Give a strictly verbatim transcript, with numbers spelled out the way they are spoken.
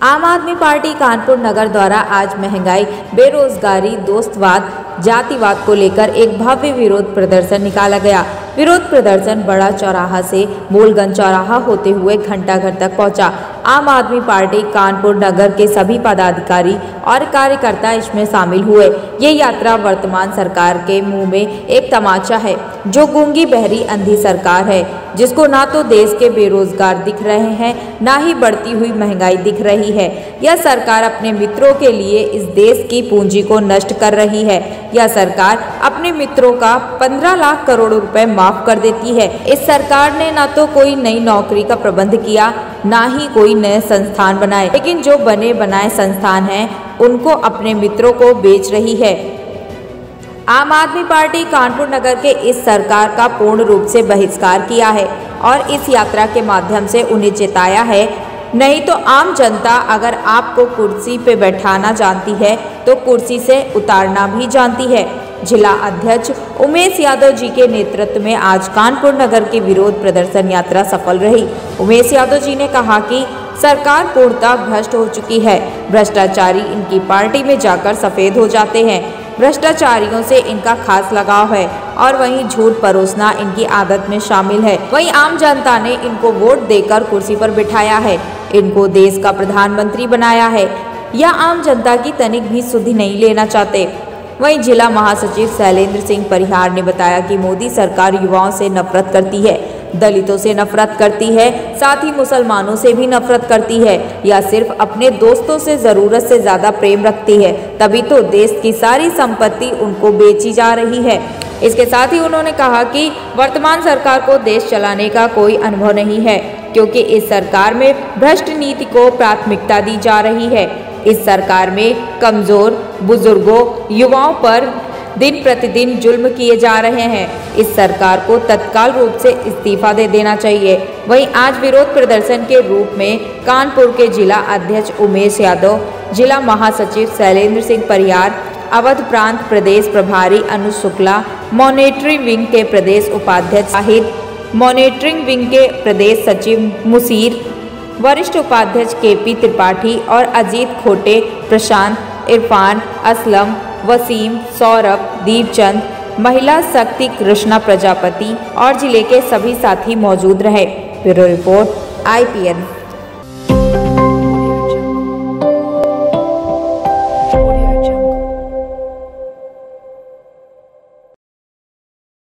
आम आदमी पार्टी कानपुर नगर द्वारा आज महंगाई, बेरोजगारी, दोस्तवाद, जातिवाद को लेकर एक भव्य विरोध प्रदर्शन निकाला गया। विरोध प्रदर्शन बड़ा चौराहा से मूलगंज चौराहा होते हुए घंटाघर तक पहुंचा। आम आदमी पार्टी कानपुर नगर के सभी पदाधिकारी और कार्यकर्ता इसमें शामिल हुए। ये यात्रा वर्तमान सरकार के मुंह में एक तमाचा है, जो गूंगी बहरी अंधी सरकार है, जिसको ना तो देश के बेरोजगार दिख रहे हैं, ना ही बढ़ती हुई महंगाई दिख रही है। यह सरकार अपने मित्रों के लिए इस देश की पूंजी को नष्ट कर रही है। यह सरकार अपने मित्रों का पंद्रह लाख करोड़ रुपए माफ कर देती है। इस सरकार ने ना तो कोई नई नौकरी का प्रबंध किया, ना ही कोई नए संस्थान बनाए, लेकिन जो बने बनाए संस्थान हैं, उनको अपने मित्रों को बेच रही है। आम आदमी पार्टी कानपुर नगर के इस सरकार का पूर्ण रूप से बहिष्कार किया है और इस यात्रा के माध्यम से उन्हें चेताया है। नहीं तो आम जनता अगर आपको कुर्सी पे बैठाना जानती है तो कुर्सी से उतारना भी जानती है। जिला अध्यक्ष उमेश यादव जी के नेतृत्व में आज कानपुर नगर की विरोध प्रदर्शन यात्रा सफल रही। उमेश यादव जी ने कहा कि सरकार पूर्णतः भ्रष्ट हो चुकी है। भ्रष्टाचारी इनकी पार्टी में जाकर सफेद हो जाते हैं। भ्रष्टाचारियों से इनका खास लगाव है और वहीं झूठ परोसना इनकी आदत में शामिल है। वहीं आम जनता ने इनको वोट देकर कुर्सी पर बिठाया है, इनको देश का प्रधानमंत्री बनाया है। यह आम जनता की तनिक भी सुधि नहीं लेना चाहते। वहीं जिला महासचिव शैलेंद्र सिंह परिहार ने बताया कि मोदी सरकार युवाओं से नफरत करती है, दलितों से नफरत करती है, साथ ही मुसलमानों से भी नफरत करती है। या सिर्फ अपने दोस्तों से जरूरत से ज्यादा प्रेम रखती है, तभी तो देश की सारी संपत्ति उनको बेची जा रही है। इसके साथ ही उन्होंने कहा कि वर्तमान सरकार को देश चलाने का कोई अनुभव नहीं है, क्योंकि इस सरकार में भ्रष्ट नीति को प्राथमिकता दी जा रही है। इस सरकार में कमजोर, बुजुर्गों, युवाओं पर दिन प्रतिदिन जुल्म किए जा रहे हैं। इस सरकार को तत्काल रूप से इस्तीफा दे देना चाहिए। वहीं आज विरोध प्रदर्शन के रूप में कानपुर के जिला अध्यक्ष उमेश यादव, जिला महासचिव शैलेंद्र सिंह परिहार, अवध प्रांत प्रदेश प्रभारी अनुज शुक्ला, मॉनिटरिंग विंग के प्रदेश उपाध्यक्ष शाहिद, मॉनिटरिंग विंग के प्रदेश सचिव मुसीर, वरिष्ठ उपाध्यक्ष के पी त्रिपाठी और अजीत खोटे, प्रशांत, इरफान, असलम, वसीम, सौरभ, दीपचंद, महिला शक्ति कृष्णा प्रजापति और जिले के सभी साथी मौजूद रहे। Bureau report I P N.